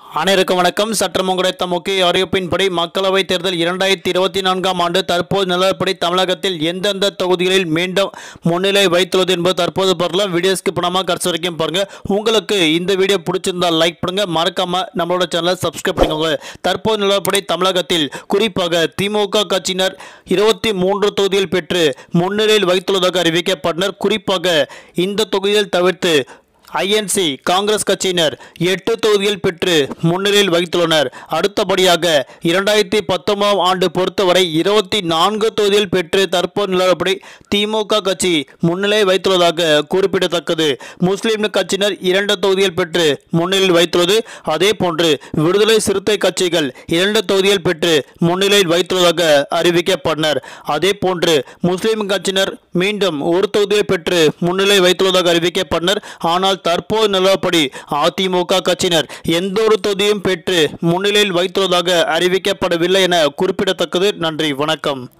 அனைவருக்கும் வணக்கம். சற்றம் கிடைத்த முக்கிய அறிவிப்பின்படி மக்களவைத் தேர்தல் 2024ஆம் ஆண்டு தற்போது நிலவரப்படி தமிழகத்தில் எந்தெந்த தொகுதிகளில் மீண்டும் முன்னிலை வைத்துள்ளது என்பது தற்போது பார்க்கலாம். வீடியோஸ்க்கு பணமாக கடைசி வரைக்கும் பாருங்க. உங்களுக்கு இந்த வீடியோ பிடிச்சிருந்தால் லைக் பண்ணுங்க, மறக்காம நம்மளோட சேனலை சப்ஸ்கிரைப் பண்ணிக்கோங்க. தற்போது நிலவரப்படி தமிழகத்தில் குறிப்பாக திமுக கட்சியினர் 23 தொகுதியில் பெற்று முன்னிலையில் வைத்துள்ளதாக அறிவிக்கப்பட்டனர். குறிப்பாக இந்த தொகுதியில் தவிர்த்து ஐஎன்சி காங்கிரஸ் கட்சியினர் 8 தொகுதிகள் பெற்று முன்னிலையில் வைத்துள்ளனர். அடுத்தபடியாக 2019ஆம் ஆண்டு பொறுத்தவரை 24 தொகுதியில் பெற்று தற்போது நிலவரப்படி திமுக கட்சி முன்னிலை வைத்துள்ளதாக குறிப்பிடத்தக்கது. முஸ்லிம் கட்சியினர் 2 தொகுதிகள் பெற்று முன்னிலையில் வைத்துள்ளது. அதே போன்று விடுதலை சிறுத்தை கட்சிகள் 2 தொகுதிகள் பெற்று முன்னிலையில் வைத்துள்ளதாக அறிவிக்கப்பட்டனர். அதே போன்று முஸ்லிம் கட்சியினர் மீண்டும் ஒரு தொகுதியை பெற்று முன்னிலை வைத்துள்ளதாக அறிவிக்கப்பட்டனர். ஆனால் தற்போது நிலவரப்படி அதிமுக கட்சியினர் எந்த ஒரு தொகுதியும் பெற்று முன்னிலையில் வைத்துள்ளதாக அறிவிக்கப்படவில்லை என குறிப்பிடத்தக்கது. நன்றி, வணக்கம்.